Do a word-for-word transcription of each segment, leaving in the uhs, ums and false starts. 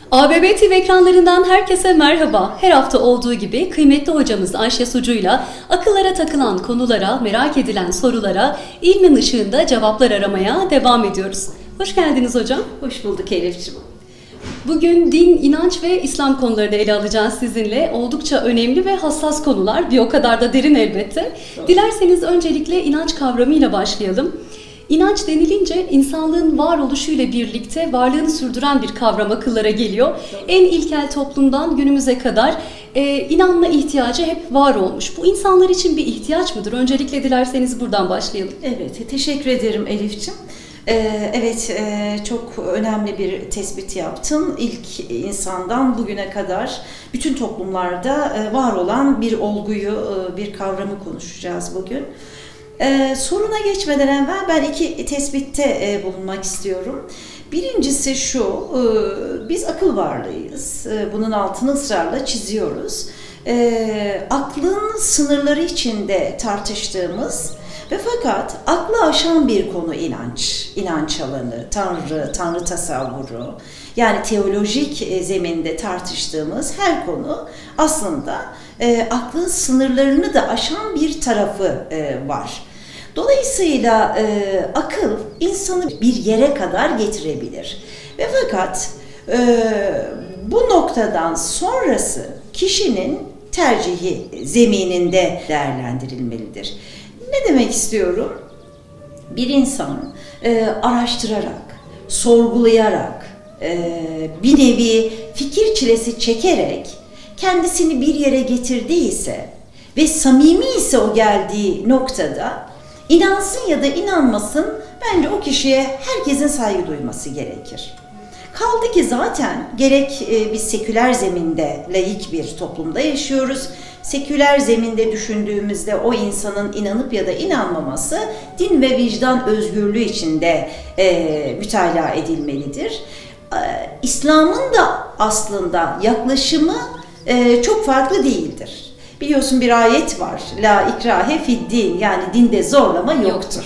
A B B T V ekranlarından herkese merhaba. Her hafta olduğu gibi kıymetli hocamız Ayşe Sucu'yla akıllara takılan konulara, merak edilen sorulara ilmin ışığında cevaplar aramaya devam ediyoruz. Hoş geldiniz hocam. Hoş bulduk Elif'ciğim. Bugün din, inanç ve İslam konularını ele alacağız sizinle. Oldukça önemli ve hassas konular, bir o kadar da derin elbette. Doğru. Dilerseniz öncelikle inanç kavramıyla başlayalım. İnanç denilince insanlığın varoluşuyla birlikte varlığını sürdüren bir kavram akıllara geliyor. Doğru. En ilkel toplumdan günümüze kadar e, inanma ihtiyacı hep var olmuş. Bu insanlar için bir ihtiyaç mıdır? Öncelikle dilerseniz buradan başlayalım. Evet, teşekkür ederim Elif'ciğim. Ee, evet, e, çok önemli bir tespit yaptın. İlk insandan bugüne kadar bütün toplumlarda e, var olan bir olguyu, e, bir kavramı konuşacağız bugün. Ee, soruna geçmeden evvel ben iki tespitte e, bulunmak istiyorum. Birincisi şu, e, biz akıl varlığıyız. E, bunun altını ısrarla çiziyoruz. E, aklın sınırları içinde tartıştığımız ve fakat aklı aşan bir konu inanç, inanç alanı, Tanrı, Tanrı tasavvuru. Yani teolojik e, zeminde tartıştığımız her konu aslında e, aklın sınırlarını da aşan bir tarafı e, var. Dolayısıyla e, akıl insanı bir yere kadar getirebilir. Ve fakat e, bu noktadan sonrası kişinin tercihi zemininde değerlendirilmelidir. Ne demek istiyorum? Bir insan e, araştırarak, sorgulayarak, e, bir nevi fikir çilesi çekerek kendisini bir yere getirdiyse ve samimi ise o geldiği noktada İnansın ya da inanmasın, bence o kişiye herkesin saygı duyması gerekir. Kaldı ki zaten gerek biz seküler zeminde, laik bir toplumda yaşıyoruz. Seküler zeminde düşündüğümüzde o insanın inanıp ya da inanmaması din ve vicdan özgürlüğü içinde e, mütalaa edilmelidir. E, İslam'ın da aslında yaklaşımı e, çok farklı değildir. Biliyorsun bir ayet var. La ikrahe fiddin, yani dinde zorlama yoktur.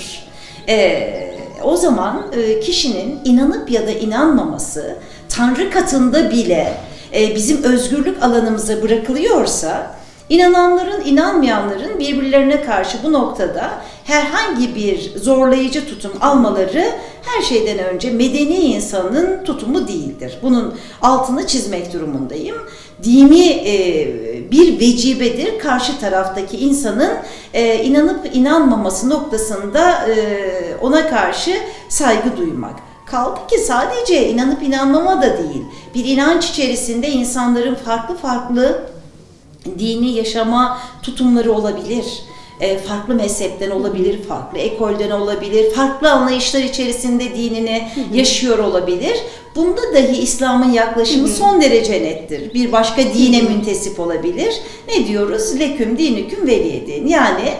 Ee, o zaman e, kişinin inanıp ya da inanmaması Tanrı katında bile e, bizim özgürlük alanımıza bırakılıyorsa, inananların, inanmayanların birbirlerine karşı bu noktada herhangi bir zorlayıcı tutum almaları her şeyden önce medeni insanın tutumu değildir. Bunun altını çizmek durumundayım. Dini e, bir vecibedir karşı taraftaki insanın e, inanıp inanmaması noktasında e, ona karşı saygı duymak. Kaldı ki sadece inanıp inanmama da değil, bir inanç içerisinde insanların farklı farklı dini yaşama tutumları olabilir. E, farklı mezhepten olabilir, farklı ekolden olabilir, farklı anlayışlar içerisinde dinini yaşıyor olabilir. Bunda dahi İslam'ın yaklaşımı son derece nettir. Bir başka dine müntesip olabilir. Ne diyoruz? Leküm dinüküm veliyedin. Yani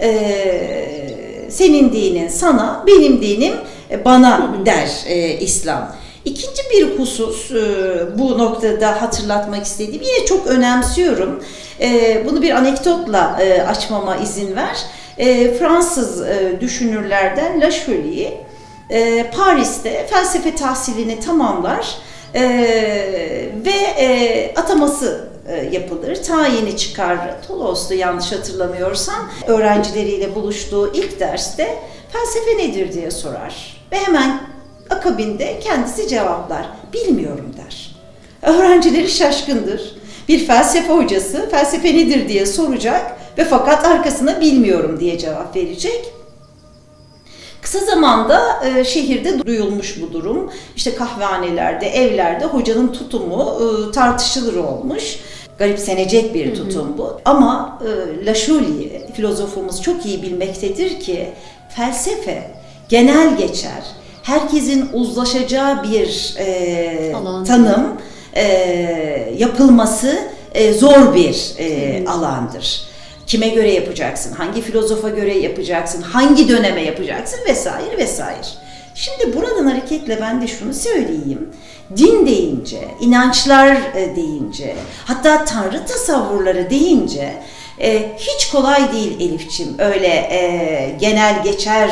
e, senin dinin sana, benim dinim bana der e, İslam. İkinci bir husus e, bu noktada hatırlatmak istediğim, yine çok önemsiyorum. E, bunu bir anekdotla e, açmama izin ver. E, Fransız e, düşünürlerden La Chaulié e, Paris'te felsefe tahsilini tamamlar e, ve e, ataması e, yapılır. Tayini çıkar. Toulouse'da yanlış hatırlamıyorsam öğrencileriyle buluştuğu ilk derste felsefe nedir diye sorar ve hemen akabinde kendisi cevaplar. Bilmiyorum der. Öğrencileri şaşkındır. Bir felsefe hocası felsefe nedir diye soracak ve fakat arkasına bilmiyorum diye cevap verecek. Kısa zamanda e, şehirde duyulmuş bu durum. İşte kahvehanelerde, evlerde hocanın tutumu e, tartışılır olmuş. Garipsenecek bir tutum bu. Ama e, La Chaulié, filozofumuz çok iyi bilmektedir ki felsefe genel geçer, herkesin uzlaşacağı bir e, tanım e, yapılması e, zor bir e, alandır. Kime göre yapacaksın, hangi filozofa göre yapacaksın, hangi döneme yapacaksın vesaire vesaire. Şimdi buradan hareketle ben de şunu söyleyeyim. Din deyince, inançlar deyince, hatta Tanrı tasavvurları deyince e, hiç kolay değil Elif'ciğim. Öyle e, genel geçer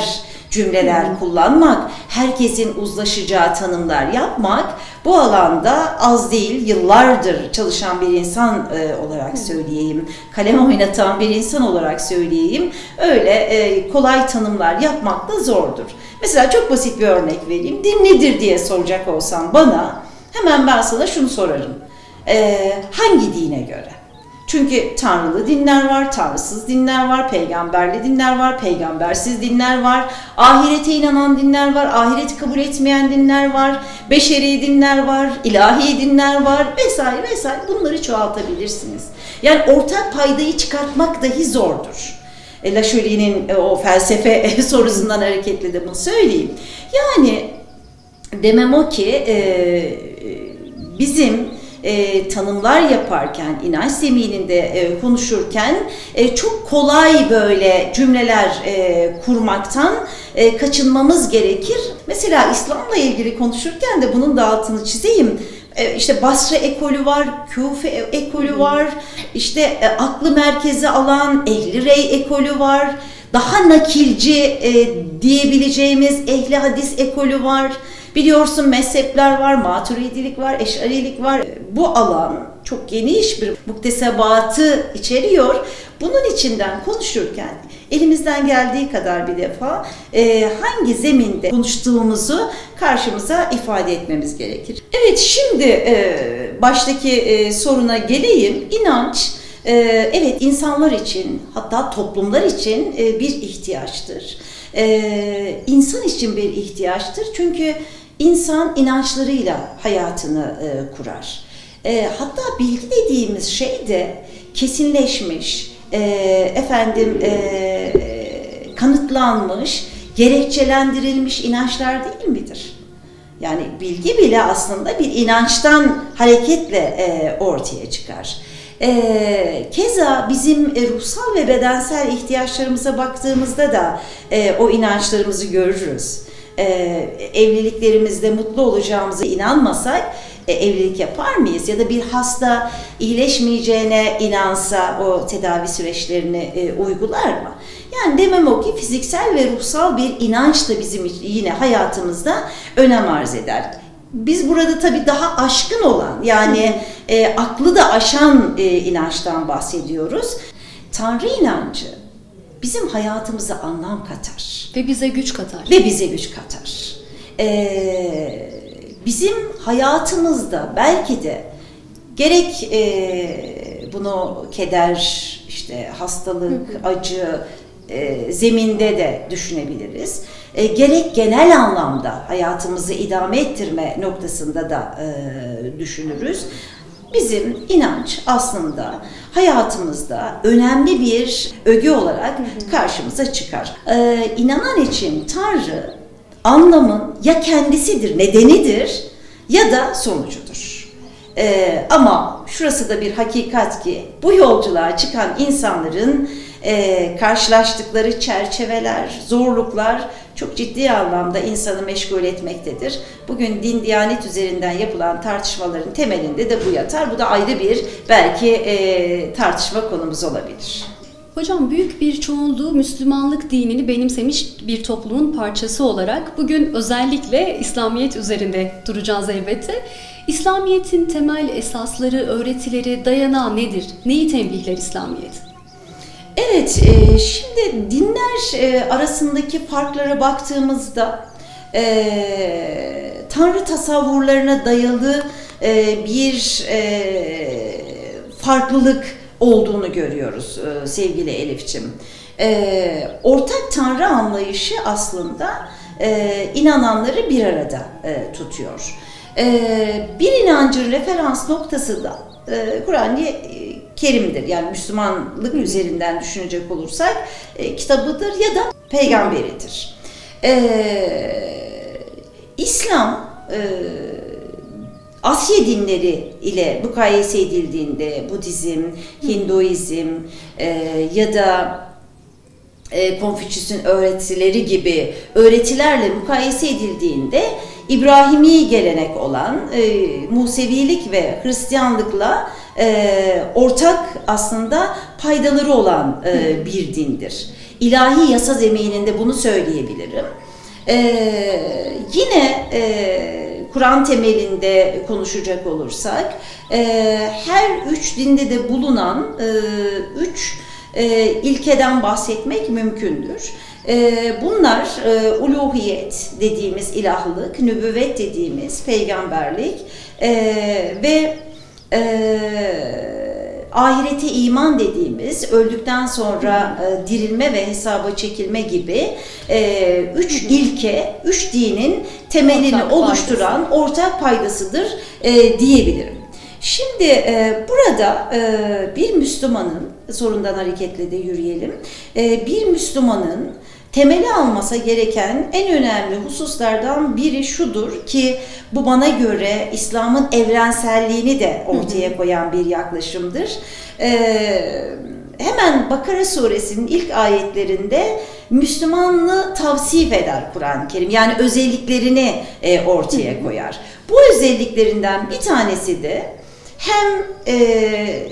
cümleler hmm. kullanmak, herkesin uzlaşacağı tanımlar yapmak, bu alanda az değil yıllardır çalışan bir insan e, olarak söyleyeyim, kalem oynatan bir insan olarak söyleyeyim, öyle e, kolay tanımlar yapmak da zordur. Mesela çok basit bir örnek vereyim. Din nedir diye soracak olsam bana, hemen ben sana şunu sorarım. E, hangi dine göre? Çünkü tanrılı dinler var, tanrısız dinler var, peygamberli dinler var, peygambersiz dinler var, ahirete inanan dinler var, ahireti kabul etmeyen dinler var, beşeri dinler var, ilahi dinler var vesaire vesaire, bunları çoğaltabilirsiniz. Yani ortak paydayı çıkartmak dahi zordur. E, Laşölye'nin e, o felsefe sorusundan hareketle de bunu söyleyeyim. Yani demem o ki e, bizim E, tanımlar yaparken, inanç zemininde e, konuşurken e, çok kolay böyle cümleler e, kurmaktan e, kaçınmamız gerekir. Mesela İslam'la ilgili konuşurken de bunun da altını çizeyim. E, işte Basra ekolü var, Küfe ekolü var, işte e, aklı merkeze alan Ehli Rey ekolü var, daha nakilci e, diyebileceğimiz Ehli Hadis ekolü var. Biliyorsun mezhepler var, Maturidilik var, Eş'arilik var. Bu alan çok geniş bir muktesebatı içeriyor. Bunun içinden konuşurken elimizden geldiği kadar bir defa e, hangi zeminde konuştuğumuzu karşımıza ifade etmemiz gerekir. Evet, şimdi e, baştaki e, soruna geleyim. İnanç, e, evet insanlar için, hatta toplumlar için e, bir ihtiyaçtır. E, insan için bir ihtiyaçtır. Çünkü İnsan inançlarıyla hayatını e, kurar. E, hatta bilgi dediğimiz şey de kesinleşmiş, e, efendim e, kanıtlanmış, gerekçelendirilmiş inançlar değil midir? Yani bilgi bile aslında bir inançtan hareketle e, ortaya çıkar. E, keza bizim e, ruhsal ve bedensel ihtiyaçlarımıza baktığımızda da e, o inançlarımızı görürüz. Ee, evliliklerimizde mutlu olacağımıza inanmasak e, evlilik yapar mıyız? Ya da bir hasta iyileşmeyeceğine inansa o tedavi süreçlerini e, uygular mı? Yani demem o ki fiziksel ve ruhsal bir inanç da bizim yine hayatımızda önem arz eder. Biz burada tabii daha aşkın olan, yani e, aklı da aşan e, inançtan bahsediyoruz. Tanrı inancı bizim hayatımıza anlam katar. Ve bize güç katar. Ve bize güç katar. Ee, bizim hayatımızda belki de gerek e, bunu keder, işte hastalık, hı hı. acı e, zeminde de düşünebiliriz. E, gerek genel anlamda hayatımızı idame ettirme noktasında da e, düşünürüz. Bizim inanç aslında hayatımızda önemli bir öge olarak karşımıza çıkar. Ee, inanan için Tanrı anlamın ya kendisidir, nedenidir ya da sonucudur. Ee, ama şurası da bir hakikat ki bu yolculuğa çıkan insanların e, karşılaştıkları çerçeveler, zorluklar çok ciddi anlamda insanı meşgul etmektedir. Bugün din, diyanet üzerinden yapılan tartışmaların temelinde de bu yatar. Bu da ayrı bir belki e, tartışma konumuz olabilir. Hocam, büyük bir çoğunluğu Müslümanlık dinini benimsemiş bir toplumun parçası olarak bugün özellikle İslamiyet üzerinde duracağız elbette. İslamiyet'in temel esasları, öğretileri, dayanağı nedir? Neyi tembihler İslamiyet? Evet, e, şimdi dinler e, arasındaki farklara baktığımızda e, Tanrı tasavvurlarına dayalı e, bir e, farklılık olduğunu görüyoruz e, sevgili Elif'ciğim. E, ortak Tanrı anlayışı aslında e, inananları bir arada e, tutuyor. E, bir inancın referans noktası da e, Kur'an-ı Kerim'dir. Yani Müslümanlık üzerinden düşünecek olursak e, kitabıdır ya da peygamberidir. E, İslam e, Asya dinleri ile mukayese edildiğinde Budizm, Hinduizm e, ya da e, Konfüçyüs'ün öğretileri gibi öğretilerle mukayese edildiğinde İbrahimi gelenek olan e, Musevilik ve Hristiyanlıkla e, ortak aslında paydaları olan e, bir dindir. ilahi yasa zemininde bunu söyleyebilirim. Ee, yine e, Kur'an temelinde konuşacak olursak, e, her üç dinde de bulunan e, üç e, ilkeden bahsetmek mümkündür. E, bunlar e, uluhiyet dediğimiz ilahlık, nübüvvet dediğimiz peygamberlik e, ve e, ahirete iman dediğimiz öldükten sonra e, dirilme ve hesaba çekilme gibi e, üç ilke, üç dinin temelini ortak oluşturan paydası. ortak paydasıdır e, diyebilirim. Şimdi e, burada e, bir Müslümanın, sorundan hareketle de yürüyelim, e, bir Müslümanın temeli alması gereken en önemli hususlardan biri şudur ki bu bana göre İslam'ın evrenselliğini de ortaya koyan bir yaklaşımdır. Ee, hemen Bakara suresinin ilk ayetlerinde Müslümanlığı tavsif eder Kur'an-ı Kerim. Yani özelliklerini e, ortaya koyar. Bu özelliklerinden bir tanesi de hem e,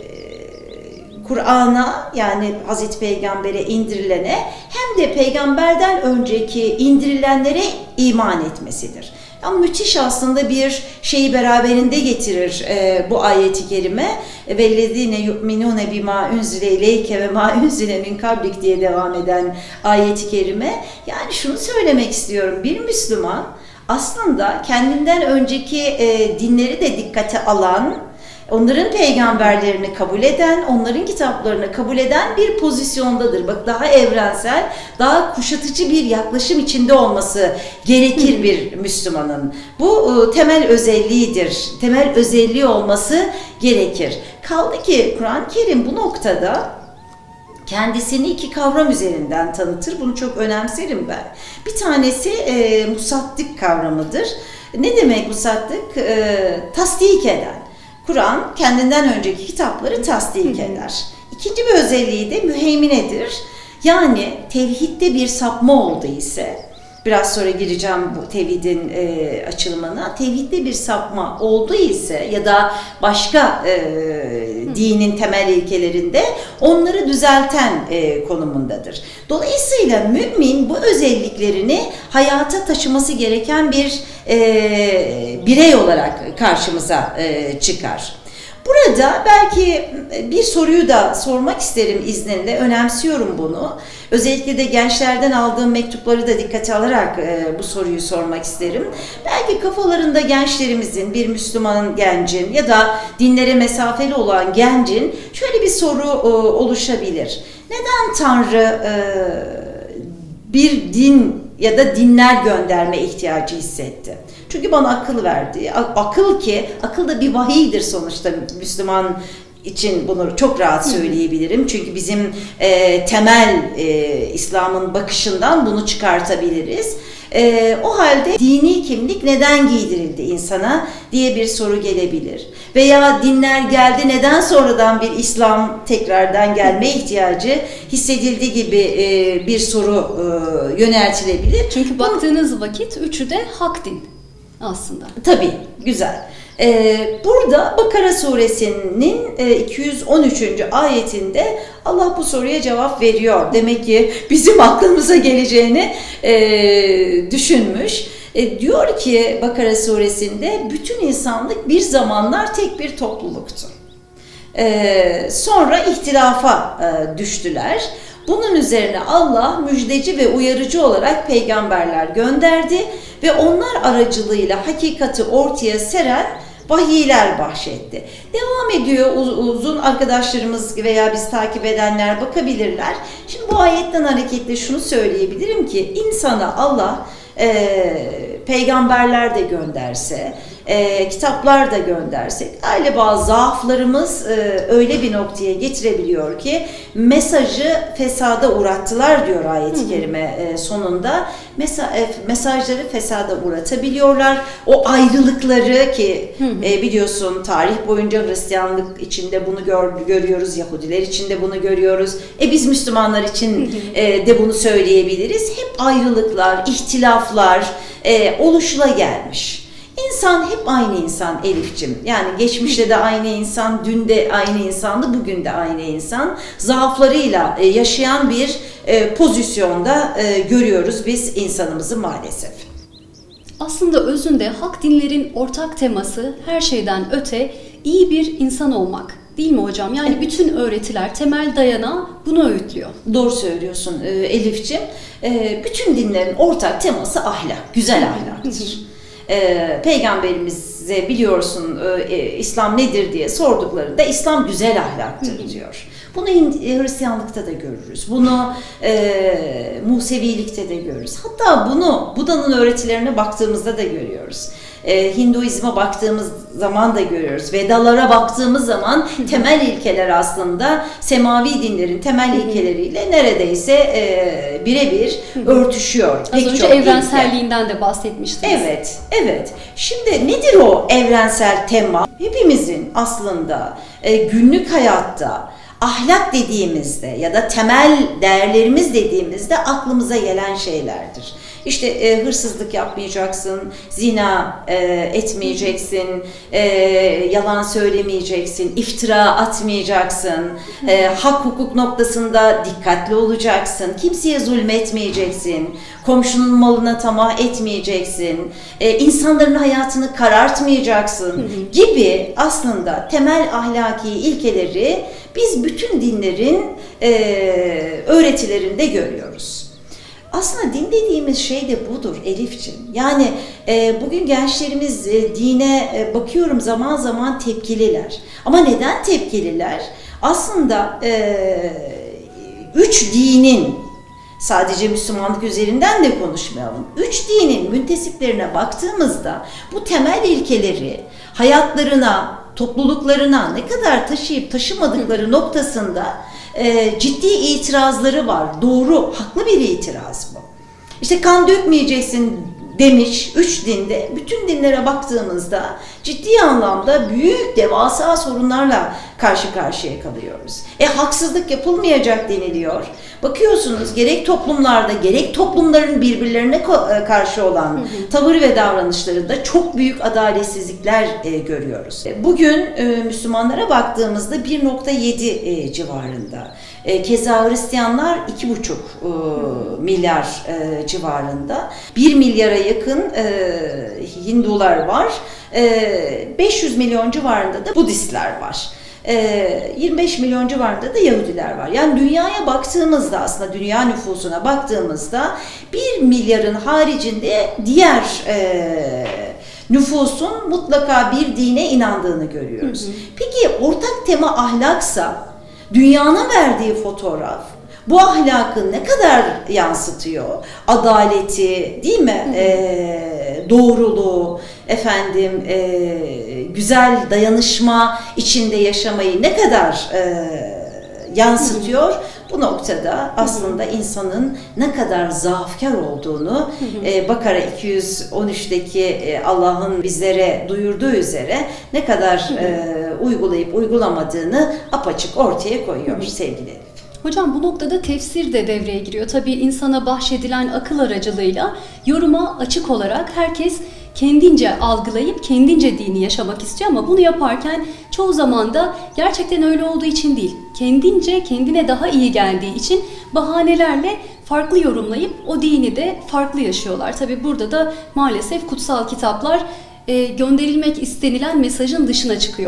Kur'an'a, yani Hazreti Peygamber'e indirilene, hem de peygamberden önceki indirilenlere iman etmesidir. Yani müthiş aslında bir şeyi beraberinde getirir e, bu ayeti kerime. وَالَّذ۪ينَ يُؤْمِنُونَ بِمَا اُنْزِلَ اِلَيْكَ وَمَا اُنْزِلَ مِنْ قَبْلِكَ diye devam eden ayeti kerime. Yani şunu söylemek istiyorum, bir Müslüman aslında kendinden önceki e, dinleri de dikkate alan, onların peygamberlerini kabul eden, onların kitaplarını kabul eden bir pozisyondadır. Bak, daha evrensel, daha kuşatıcı bir yaklaşım içinde olması gerekir bir Müslümanın. Bu temel özelliğidir. Temel özelliği olması gerekir. Kaldı ki Kur'an-ı Kerim bu noktada kendisini iki kavram üzerinden tanıtır. Bunu çok önemserim ben. Bir tanesi e, musaddık kavramıdır. Ne demek musaddık? E, tasdik eden. Kur'an kendinden önceki kitapları tasdik eder. İkinci bir özelliği de müheyminedir. Yani tevhidde bir sapma oldu ise, biraz sonra gireceğim bu tevhidin e, açılımına, tevhidde bir sapma oldu ise ya da başka e, dinin temel ilkelerinde onları düzelten e, konumundadır. Dolayısıyla mümin bu özelliklerini hayata taşıması gereken bir e, birey olarak karşımıza e, çıkar. Burada belki bir soruyu da sormak isterim izninle, önemsiyorum bunu. Özellikle de gençlerden aldığım mektupları da dikkate alarak e, bu soruyu sormak isterim. Belki kafalarında gençlerimizin, bir Müslüman gencin ya da dinlere mesafeli olan gencin şöyle bir soru e, oluşabilir. Neden Tanrı e, bir din ya da dinler gönderme ihtiyacı hissetti? Çünkü bana akıl verdi. Akıl ki, akıl da bir vahiydir sonuçta, Müslüman için bunu çok rahat söyleyebilirim. Çünkü bizim e, temel e, İslam'ın bakışından bunu çıkartabiliriz. E, o halde dini kimlik neden giydirildi insana diye bir soru gelebilir. Veya dinler geldi, neden sonradan bir İslam tekrardan gelme ihtiyacı hissedildi gibi e, bir soru e, yöneltilebilir. Çünkü baktığınız vakit üçü de hak din aslında. Tabii, güzel. Ee, burada Bakara suresinin e, iki yüz on üçüncü ayetinde Allah bu soruya cevap veriyor. Demek ki bizim aklımıza geleceğini e, düşünmüş. E, diyor ki Bakara suresinde, bütün insanlık bir zamanlar tek bir topluluktu. E, sonra ihtilafa e, düştüler. Bunun üzerine Allah müjdeci ve uyarıcı olarak peygamberler gönderdi ve onlar aracılığıyla hakikati ortaya seren vahiyler bahşetti. Devam ediyor uzun, arkadaşlarımız veya biz takip edenler bakabilirler. Şimdi bu ayetten hareketle şunu söyleyebilirim ki, insana Allah e, peygamberler de gönderse, e, kitaplar da göndersek, galiba zaaflarımız e, öyle bir noktaya getirebiliyor ki mesajı fesada uğrattılar diyor ayet-i kerime e, sonunda. Mesa e, mesajları fesada uğratabiliyorlar. O ayrılıkları ki e, biliyorsun tarih boyunca Hristiyanlık içinde bunu gör, görüyoruz, Yahudiler içinde bunu görüyoruz. E biz Müslümanlar için e, de bunu söyleyebiliriz. Hep ayrılıklar, ihtilaflar e, oluşula gelmiş. İnsan hep aynı insan Elif'cim. Yani geçmişte de aynı insan, dün de aynı insandı, bugün de aynı insan. Zaaflarıyla yaşayan bir e, pozisyonda e, görüyoruz biz insanımızı maalesef. Aslında özünde hak dinlerin ortak teması her şeyden öte iyi bir insan olmak. Değil mi hocam? Yani bütün öğretiler, temel dayanağı bunu öğütlüyor. Doğru söylüyorsun e, Elif'ciğim. E, bütün dinlerin ortak teması ahlak, güzel ahlaktır. e, Peygamberimize biliyorsun e, e, İslam nedir diye sorduklarında İslam güzel ahlaktır diyor. Bunu Hristiyanlıkta da görürüz. Bunu e, Musevilikte de görürüz. Hatta bunu Buda'nın öğretilerine baktığımızda da görüyoruz. E, Hinduizme baktığımız zaman da görüyoruz. Vedalara baktığımız zaman temel ilkeler aslında semavi dinlerin temel ilkeleriyle neredeyse e, birebir örtüşüyor. Az Pek önce evrenselliğinden ilke. de bahsetmiştiniz. Evet, evet. Şimdi nedir o evrensel tema? Hepimizin aslında e, günlük hayatta ahlak dediğimizde ya da temel değerlerimiz dediğimizde aklımıza gelen şeylerdir. İşte e, hırsızlık yapmayacaksın, zina e, etmeyeceksin, e, yalan söylemeyeceksin, iftira atmayacaksın, e, hak hukuk noktasında dikkatli olacaksın, kimseye zulmetmeyeceksin, komşunun malına tamah etmeyeceksin, e, insanların hayatını karartmayacaksın gibi aslında temel ahlaki ilkeleri biz bütün dinlerin e, öğretilerinde görüyoruz. Aslında din dediğimiz şey de budur Elif'ciğim. Yani e, bugün gençlerimiz e, dine e, bakıyorum zaman zaman tepkililer. Ama neden tepkililer? Aslında e, üç dinin, sadece Müslümanlık üzerinden de konuşmayalım, üç dinin müntesiplerine baktığımızda bu temel ilkeleri hayatlarına, topluluklarına ne kadar taşıyıp taşımadıkları noktasında e, ciddi itirazları var. Doğru, haklı bir itiraz bu. İşte kan dökmeyeceksin demiş üç dinde. Bütün dinlere baktığımızda ciddi anlamda büyük, devasa sorunlarla karşı karşıya kalıyoruz. E haksızlık yapılmayacak deniliyor. Bakıyorsunuz gerek toplumlarda gerek toplumların birbirlerine karşı olan hı hı. tavır ve davranışlarında çok büyük adaletsizlikler e, görüyoruz. Bugün e, Müslümanlara baktığımızda bir nokta yedi e, civarında. E, keza Hristiyanlar iki buçuk e, milyar e, civarında. bir milyara yakın e, Hindular var. E, beş yüz milyon civarında da Budistler var. yirmi beş milyon civarında da Yahudiler var. Yani dünyaya baktığımızda aslında dünya nüfusuna baktığımızda bir milyarın haricinde diğer e, nüfusun mutlaka bir dine inandığını görüyoruz. Hı hı. Peki ortak tema ahlaksa dünyanın verdiği fotoğraf bu ahlakı ne kadar yansıtıyor? Adaleti, değil mi? Hı hı. E, doğruluğu, efendim e, güzel dayanışma içinde yaşamayı ne kadar e, yansıtıyor? Hı hı. Bu noktada aslında hı hı. insanın ne kadar zaafkar olduğunu hı hı. E, Bakara iki yüz on üçteki e, Allah'ın bizlere duyurduğu üzere ne kadar hı hı. E, uygulayıp uygulamadığını apaçık ortaya koyuyor hı hı. sevgili Elif. Hocam bu noktada tefsir de devreye giriyor. Tabii insana bahşedilen akıl aracılığıyla yoruma açık olarak herkes kendince algılayıp kendince dini yaşamak istiyor ama bunu yaparken çoğu zaman da gerçekten öyle olduğu için değil, kendince kendine daha iyi geldiği için bahanelerle farklı yorumlayıp o dini de farklı yaşıyorlar. Tabii burada da maalesef kutsal kitaplar e, gönderilmek istenilen mesajın dışına çıkıyor.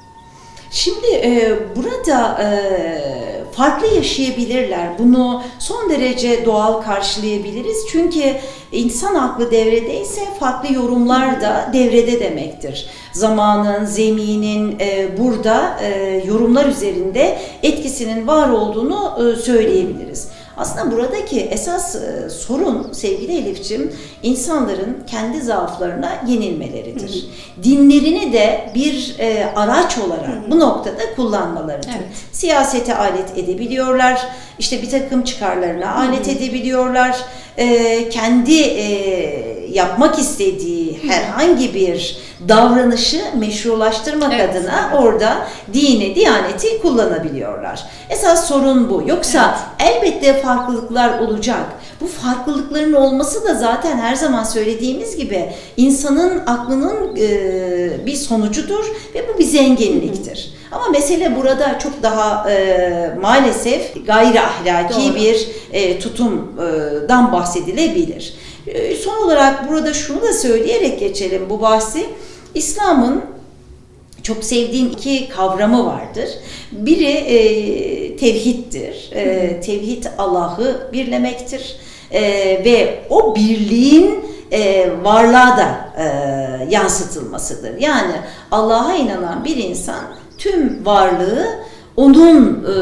Şimdi e, burada e, farklı yaşayabilirler. Bunu son derece doğal karşılayabiliriz. Çünkü insan aklı devredeyse farklı yorumlar da devrede demektir. Zamanın, zeminin e, burada e, yorumlar üzerinde etkisinin var olduğunu e, söyleyebiliriz. Aslında buradaki esas e, sorun sevgili Elif'ciğim insanların kendi zaaflarına yenilmeleridir. Hı hı. Dinlerini de bir e, araç olarak hı hı. bu noktada kullanmalarıdır. Evet. Siyasete alet edebiliyorlar, işte bir takım çıkarlarına hı hı. alet edebiliyorlar, e, kendi e, yapmak istediği hı hı. herhangi bir davranışı meşrulaştırmak evet, adına evet. orada dini, diyaneti kullanabiliyorlar. Esas sorun bu. Yoksa evet. elbette farklılıklar olacak. Bu Bu farklılıkların olması da zaten her zaman söylediğimiz gibi insanın aklının e, bir sonucudur ve bu bir zenginliktir. Ama mesele burada çok daha e, maalesef gayri ahlaki Doğru. bir e, tutumdan bahsedilebilir. E, son olarak burada şunu da söyleyerek geçelim bu bahsi. İslam'ın çok sevdiğim iki kavramı vardır. Biri e, tevhiddir. E, tevhid Allah'ı birlemektir. E, ve o birliğin e, varlığa da e, yansıtılmasıdır. Yani Allah'a inanan bir insan tüm varlığı onun e,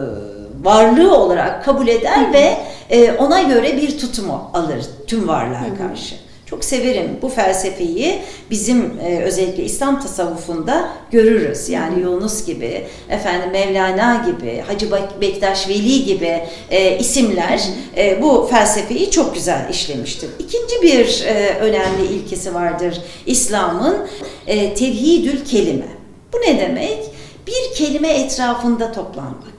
varlığı olarak kabul eder ve e, ona göre bir tutumu alır tüm varlığa karşı. Çok severim bu felsefeyi, bizim e, özellikle İslam tasavvufunda görürüz. Yani Yunus gibi, efendim Mevlana gibi, Hacı Bektaş Veli gibi e, isimler e, bu felsefeyi çok güzel işlemiştir. İkinci bir e, önemli ilkesi vardır İslam'ın, e, tevhidül kelime. Bu ne demek? Bir kelime etrafında toplanmak.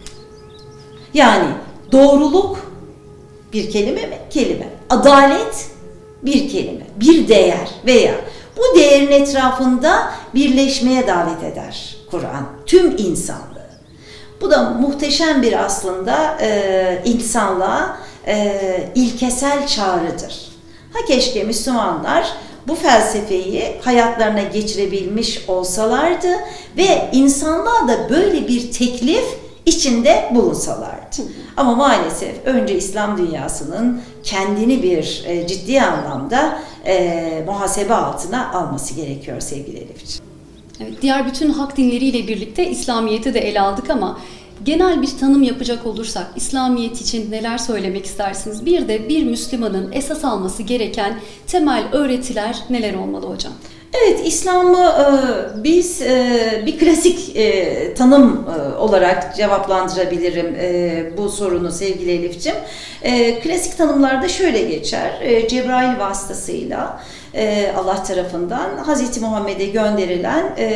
Yani doğruluk bir kelime mi? Kelime. Adalet bir kelime, bir değer veya bu değerin etrafında birleşmeye davet eder Kur'an tüm insanlığı. Bu da muhteşem bir aslında e, insanlığa e, ilkesel çağrıdır. Ha keşke Müslümanlar bu felsefeyi hayatlarına geçirebilmiş olsalardı ve insanlığa da böyle bir teklif içinde bulunsalardı. Ama maalesef önce İslam dünyasının kendini bir e, ciddi anlamda e, muhasebe altına alması gerekiyor sevgili Elifciğim. Evet, diğer bütün hak dinleriyle birlikte İslamiyet'i de ele aldık ama genel bir tanım yapacak olursak İslamiyet için neler söylemek istersiniz? Bir de bir Müslümanın esas alması gereken temel öğretiler neler olmalı hocam? Evet, İslam'ı e, biz e, bir klasik e, tanım e, olarak cevaplandırabilirim e, bu sorunu sevgili Elif'ciğim. E, klasik tanımlarda şöyle geçer, e, Cebrail vasıtasıyla e, Allah tarafından Hazreti Muhammed'e gönderilen e,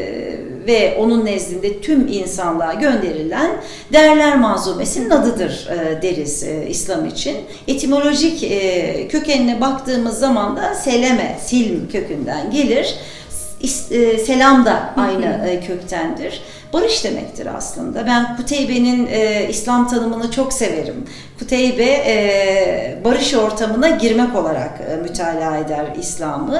ve onun nezdinde tüm insanlığa gönderilen değerler manzumesinin adıdır e, deriz e, İslam için. Etimolojik e, kökenine baktığımız zaman da seleme, silm kökünden gelir. E, selam da aynı e, köktendir. Barış demektir aslında. Ben Kuteybe'nin e, İslam tanımını çok severim. Kuteybe e, barış ortamına girmek olarak e, mütalaa eder İslam'ı.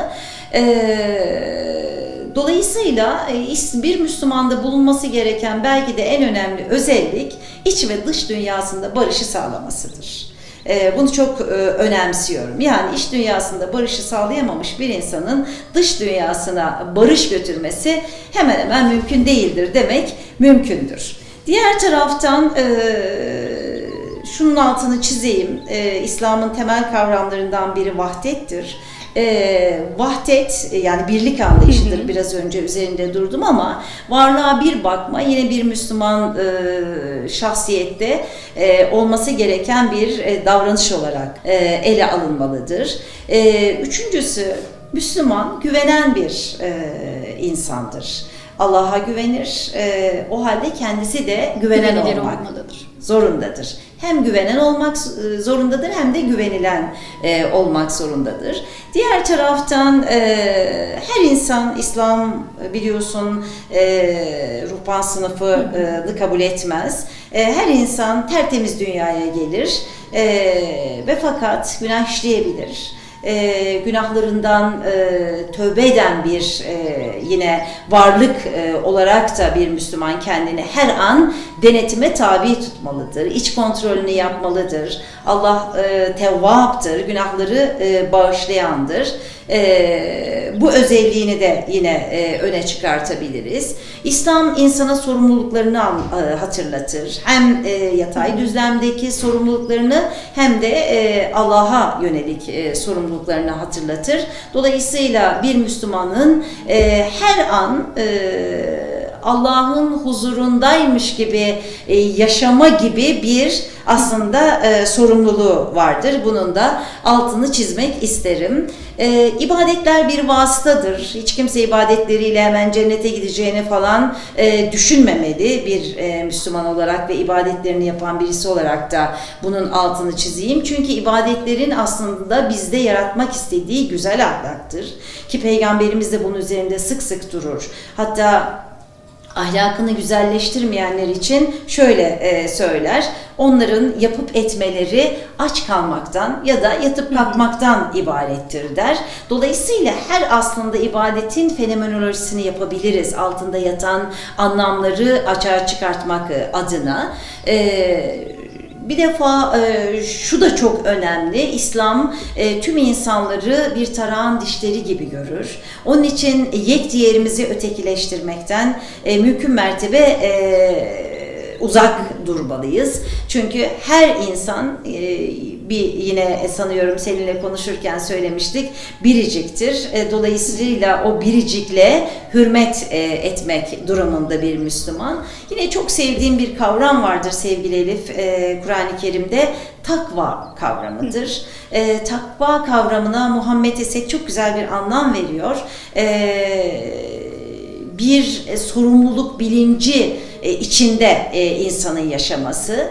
E, Dolayısıyla bir Müslümanda bulunması gereken belki de en önemli özellik iç ve dış dünyasında barışı sağlamasıdır. Bunu çok önemsiyorum. Yani iç dünyasında barışı sağlayamamış bir insanın dış dünyasına barış götürmesi hemen hemen mümkün değildir demek mümkündür. Diğer taraftan şunun altını çizeyim. İslam'ın temel kavramlarından biri vahdettir. E, vahdet yani birlik anlayışıdır. Hı hı. Biraz önce üzerinde durdum ama varlığa bir bakma yine bir Müslüman e, şahsiyette e, olması gereken bir e, davranış olarak e, ele alınmalıdır. E, üçüncüsü Müslüman güvenen bir e, insandır. Allah'a güvenir. E, o halde kendisi de güvenen Güvenilir olmak olmalıdır. Zorundadır. Hem güvenen olmak zorundadır hem de güvenilen e, olmak zorundadır. Diğer taraftan e, her insan İslam biliyorsun e, ruhban sınıfını kabul etmez. E, her insan tertemiz dünyaya gelir e, ve fakat günah işleyebilir. E, günahlarından e, tövbe eden bir e, yine varlık e, olarak da bir Müslüman kendini her an denetime tabi tutmalıdır. İç kontrolünü yapmalıdır. Allah e, tevvaptır, günahları e, bağışlayandır. E, bu özelliğini de yine e, öne çıkartabiliriz. İslam insana sorumluluklarını e, hatırlatır. Hem e, yatay düzlemdeki sorumluluklarını hem de e, Allah'a yönelik e, sorumluluklarını hatırlatır. Dolayısıyla bir Müslümanın e, her an e, Allah'ın huzurundaymış gibi e, yaşama gibi bir aslında e, sorumluluğu vardır. Bunun da altını çizmek isterim. E, ibadetler bir vasıtadır. Hiç kimse ibadetleriyle hemen cennete gideceğini falan e, düşünmemeli. Bir e, Müslüman olarak ve ibadetlerini yapan birisi olarak da bunun altını çizeyim. Çünkü ibadetlerin aslında bizde yaratmak istediği güzel ahlaktır. Ki Peygamberimiz de bunun üzerinde sık sık durur. Hatta ahlakını güzelleştirmeyenler için şöyle e, söyler, onların yapıp etmeleri aç kalmaktan ya da yatıp kalkmaktan ibarettir der. Dolayısıyla her aslında ibadetin fenomenolojisini yapabiliriz, altında yatan anlamları açığa çıkartmak adına. E, Bir defa e, şu da çok önemli, İslam e, tüm insanları bir tarağın dişleri gibi görür. Onun için yek diğerimizi ötekileştirmekten e, mümkün mertebe e, uzak durmalıyız. Çünkü her insan e, bir yine sanıyorum seninle konuşurken söylemiştik, biriciktir. E, dolayısıyla o biricikle hürmet e, etmek durumunda bir Müslüman. Yine çok sevdiğim bir kavram vardır sevgili Elif, e, Kur'an-ı Kerim'de takva kavramıdır. E, takva kavramına Muhammed Esed çok güzel bir anlam veriyor. E, bir e, sorumluluk bilinci e, içinde e, insanın yaşaması,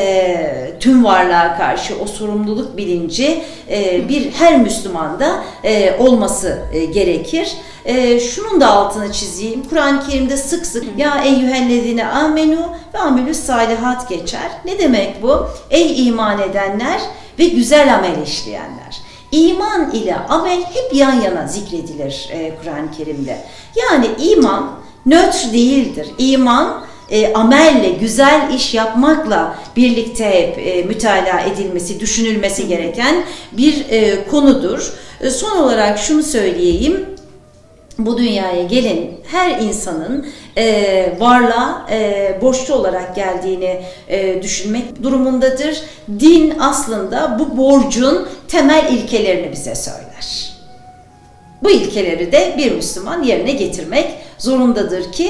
e, tüm varlığa karşı o sorumluluk bilinci e, bir her Müslümanda e, olması e, gerekir. E, şunun da altını çizeyim. Kur'an-ı Kerim'de sık sık ya eyyühellezine amenu ve amelüs salihat geçer. Ne demek bu? Ey iman edenler ve güzel amel işleyenler. İman ile amel hep yan yana zikredilir e, Kur'an-ı Kerim'de. Yani iman nötr değildir. İman e, amelle, güzel iş yapmakla birlikte hep e, mütalaa edilmesi, düşünülmesi gereken bir e, konudur. E, son olarak şunu söyleyeyim. Bu dünyaya gelen her insanın e, varlığa e, borçlu olarak geldiğini e, düşünmek durumundadır. Din aslında bu borcun temel ilkelerini bize söyler. Bu ilkeleri de bir Müslüman yerine getirmek zorundadır ki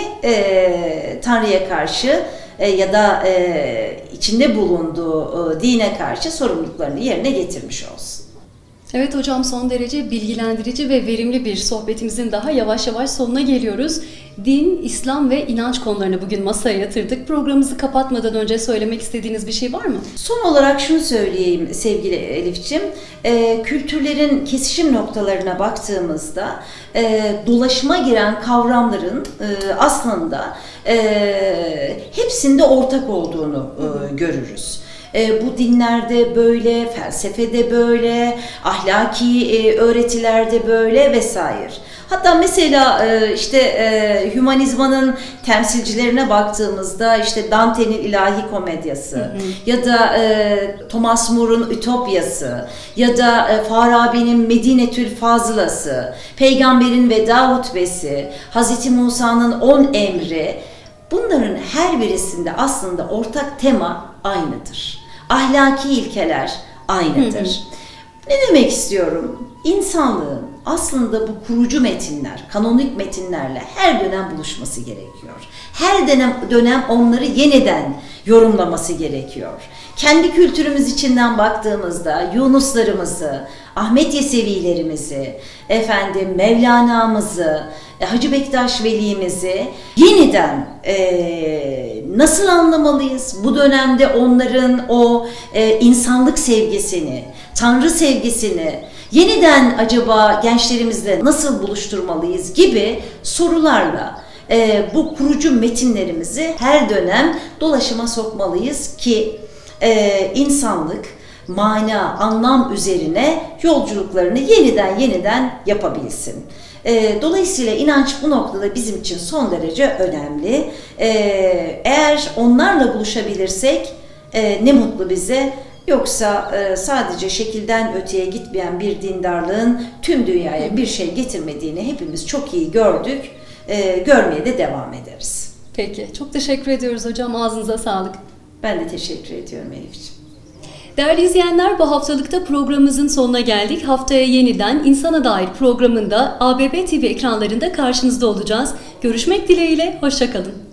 e, Tanrı'ya karşı e, ya da e, içinde bulunduğu e, dine karşı sorumluluklarını yerine getirmiş olsun. Evet hocam, son derece bilgilendirici ve verimli bir sohbetimizin daha yavaş yavaş sonuna geliyoruz. Din, İslam ve inanç konularını bugün masaya yatırdık. Programımızı kapatmadan önce söylemek istediğiniz bir şey var mı? Son olarak şunu söyleyeyim sevgili Elif'ciğim. E, kültürlerin kesişim noktalarına baktığımızda e, dolaşıma giren kavramların e, aslında e, hepsinde ortak olduğunu e, görürüz. E, bu dinlerde böyle, felsefede böyle, ahlaki e, öğretilerde böyle vesaire. Hatta mesela e, işte e, hümanizmanın temsilcilerine baktığımızda işte Dante'nin İlahi Komedyası, hı hı, ya da e, Thomas More'un Ütopyası ya da e, Farabi'nin Medinetül Fazılası, Peygamber'in Veda Hutbesi, Hazreti Musa'nın On Emri, bunların her birisinde aslında ortak tema aynıdır. Ahlaki ilkeler aynıdır. Hı hı. Ne demek istiyorum? İnsanlığın aslında bu kurucu metinler, kanonik metinlerle her dönem buluşması gerekiyor. Her dönem, dönem onları yeniden yorumlaması gerekiyor. Kendi kültürümüz içinden baktığımızda Yunuslarımızı, Ahmet Yesevilerimizi, efendim Mevlana'mızı, Hacı Bektaş Veli'mizi yeniden e, nasıl anlamalıyız? Bu dönemde onların o e, insanlık sevgisini, Tanrı sevgisini yeniden acaba gençlerimizle nasıl buluşturmalıyız gibi sorularla e, bu kurucu metinlerimizi her dönem dolaşıma sokmalıyız ki e, insanlık mana, anlam üzerine yolculuklarını yeniden yeniden yapabilsin. Dolayısıyla inanç bu noktada bizim için son derece önemli. Eğer onlarla buluşabilirsek ne mutlu bize. Yoksa sadece şekilden öteye gitmeyen bir dindarlığın tüm dünyaya bir şey getirmediğini hepimiz çok iyi gördük. Görmeye de devam ederiz. Peki, çok teşekkür ediyoruz hocam. Ağzınıza sağlık. Ben de teşekkür ediyorum Elif'ciğim. Değerli izleyenler, bu haftalıkta programımızın sonuna geldik. Haftaya yeniden İnsana Dair programında A B B T V ekranlarında karşınızda olacağız. Görüşmek dileğiyle, hoşça kalın.